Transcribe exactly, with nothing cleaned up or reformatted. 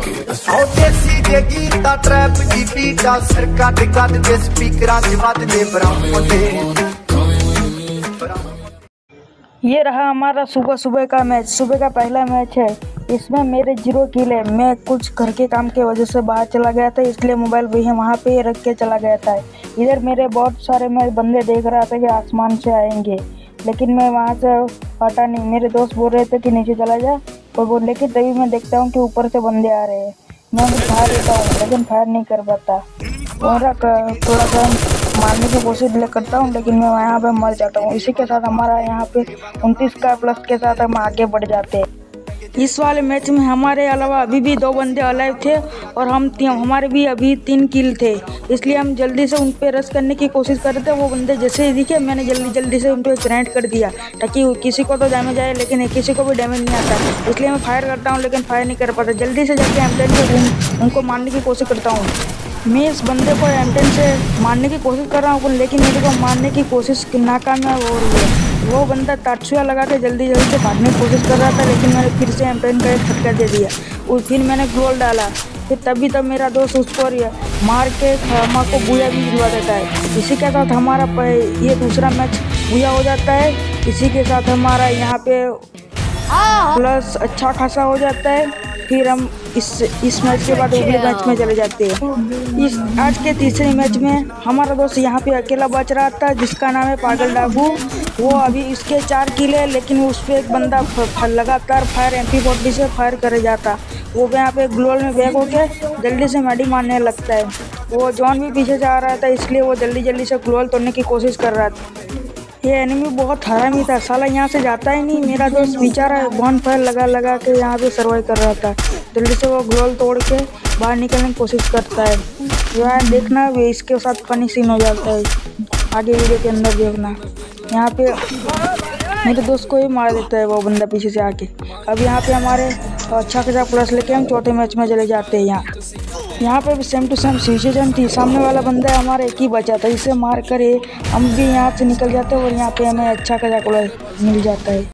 आओ देसी जे गीता ट्रैप दी बीटा सर कट कट दे स्पीकरां च वजदे बरामदे। ये रहा हमारा सुबह सुबह का मैच। सुबह का पहला मैच है, इसमें मेरे जीरो किल है। मैं कुछ घर के काम के वजह से बाहर चला गया था, इसलिए मोबाइल भी वहाँ पे रख के चला गया था। इधर मेरे बहुत सारे मैं बंदे देख रहा था कि आसमान से आएंगे, लेकिन मैं वहाँ से हटा नहीं। मेरे दोस्त बोल रहे थे कि नीचे चला जा, और बोल लेकिन तभी मैं देखता हूँ कि ऊपर से बंदे आ रहे हैं। मैं उनको फायर देता हूँ, लेकिन फायर नहीं कर पाता। मेरा थोड़ा सा मारने की कोशिश करता हूँ, लेकिन मैं यहाँ पे मर जाता हूँ। इसी के साथ हमारा यहाँ पे उनतीस का प्लस के साथ हम आगे बढ़ जाते हैं। इस वाले मैच में हमारे अलावा अभी भी दो बंदे अलाइव थे, और हम हमारे भी अभी तीन किल थे, इसलिए हम जल्दी से उन पे रश करने की कोशिश कर रहे थे। वो बंदे जैसे ही दिखे, मैंने जल्दी जल्दी से उन पे ग्रेनेड कर दिया, ताकि किसी को तो डैमेज आए, लेकिन किसी को भी डैमेज नहीं आता। इसलिए मैं फायर करता हूँ, लेकिन फायर नहीं कर पाता। जल्दी से जाके एम टेन से उनको मारने की कोशिश करता हूँ। मैं इस बंदे को एम टेन से मारने की कोशिश कर रहा हूँ, लेकिन मेरे को मारने की कोशिश नाकामयाब हो रही है। वो बंदा ताटसुया लगा के जल्दी जल्दी से भागने की कोशिश कर रहा था, लेकिन मैंने फिर से एम टेन का एक फटका दे दिया, और फिर मैंने ग्लोल डाला। फिर तभी तब मेरा दोस्त उसको मार के हमा को बुया भी दिलवा देता है। इसी के साथ हमारा ये दूसरा मैच बुया हो जाता है। इसी के साथ हमारा यहाँ पे प्लस अच्छा खासा हो जाता है। फिर हम इस इस मैच के बाद अगले मैच में चले जाते हैं। इस आज के तीसरे मैच में हमारा दोस्त यहाँ पे अकेला बच रहा था, जिसका नाम है पागल डाकू। वो अभी इसके चार किल है, लेकिन उस पर एक बंदा लगातार फायर एम पी फोर्टी से फायर करे जाता। वो यहाँ पे ग्लोल में बैग होके जल्दी से मैडी मारने लगता है। वो जॉन भी पीछे से आ रहा था, इसलिए वो जल्दी जल्दी से ग्लोल तोड़ने की कोशिश कर रहा था। ये एनिमी बहुत हरामी था, साला यहाँ से जाता ही नहीं। मेरा दोस्त बेचारा बॉन फायर लगा लगा के यहाँ पे सर्वाइव कर रहा था। जल्दी से वो ग्लोल तोड़ के बाहर निकलने की कोशिश करता है। यार देखना, वे इसके साथ फनी सीन हो जाता है, आगे वीडियो के अंदर देखना। यहाँ पे मेरे दोस्त को ही मार देता है वो बंदा पीछे से आके। अब यहाँ पे हमारे अच्छा खासा प्लस लेके हम चौथे मैच में चले जाते हैं। यहाँ यहाँ पे भी सेम टू सेम सिचुएशन थी। सामने वाला बंदा हमारा एक ही बचा था, इसे मार कर हम भी यहाँ से निकल जाते हैं, और यहाँ पे हमें अच्छा खासा प्लस मिल जाता है।